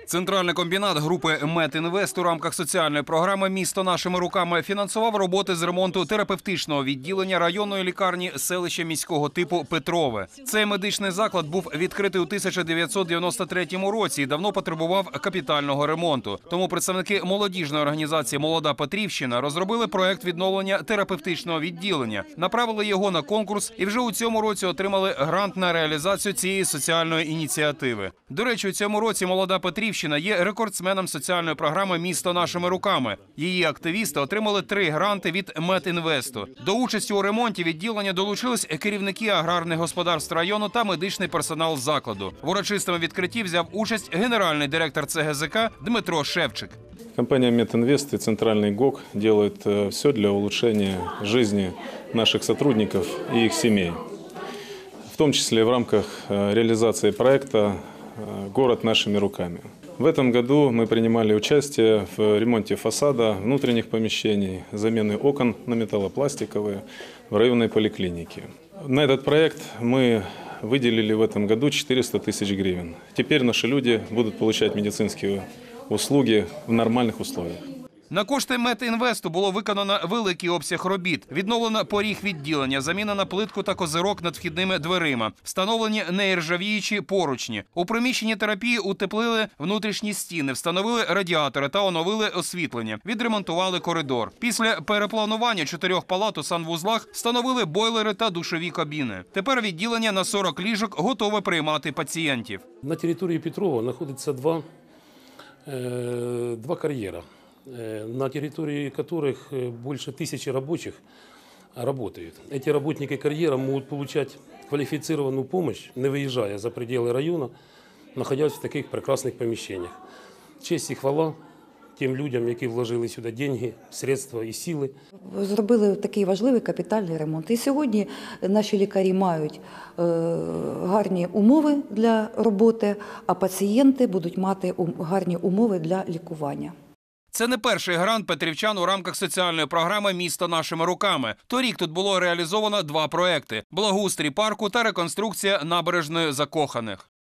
Центральний комбінат групи «Метінвест» у рамках соціальної програми «Місто нашими руками» фінансував роботи з ремонту терапевтичного відділення районної лікарні селища міського типу Петрове. Цей медичний заклад був відкритий у 1993 році і давно потребував капітального ремонту. Тому представники молодіжної організації «Молода Петрівщина» розробили проект відновлення терапевтичного відділення, направили його на конкурс і вже у цьому році отримали грант на реалізацію цієї соціальної ініціативи. До речі, у цьому році «Молода Петрівщина» є рекордсменом соціальної програми «Місто нашими руками». Її активісти отримали 3 гранти від Метінвесту. До участі у ремонті відділення долучились керівники аграрних господарств району та медичний персонал закладу. В урочистому відкритті взяв участь генеральний директор ЦГЗК Дмитро Шевчик. Компания «Метинвест» и Центральный ГОК делают все для улучшения жизни наших сотрудников и их семей. В том числе в рамках реализации проекта «Город нашими руками». В этом году мы принимали участие в ремонте фасада, внутренних помещений, замены окон на металлопластиковые в районной поликлинике. На этот проект мы выделили в этом году 400 тысяч гривен. Теперь наши люди будут получать медицинские услуги в нормальных условиях. На кошти Метінвесту було виконано великий обсяг робіт. Відновлено поріг відділення, замінено плитку та козирок над вхідними дверима, встановлені неіржавіючі поручні. У приміщенні терапії утеплили внутрішні стіни, встановили радіатори та оновили освітлення, відремонтували коридор. Після перепланування 4 палат у санвузлах встановили бойлери та душові кабіни. Тепер відділення на 40 ліжок готове приймати пацієнтів. На території Петрова знаходиться два кар'єра, на территории которых больше 1000 рабочих работают. Эти работники карьера могут получать квалифицированную помощь, не выезжая за пределы района, находясь в таких прекрасных помещениях. Честь и хвала тим людям, які вложили сюди деньги, средства і сили. Зробили такий важливий капітальний ремонт. І сьогодні наші лікарі мають гарні умови для роботи, а пацієнти будуть мати гарні умови для лікування. Це не перший грант петрівчан у рамках соціальної програми «Місто нашими руками». Торік тут було реалізовано 2 проекти – благоустрій парку та реконструкція набережної Закоханих.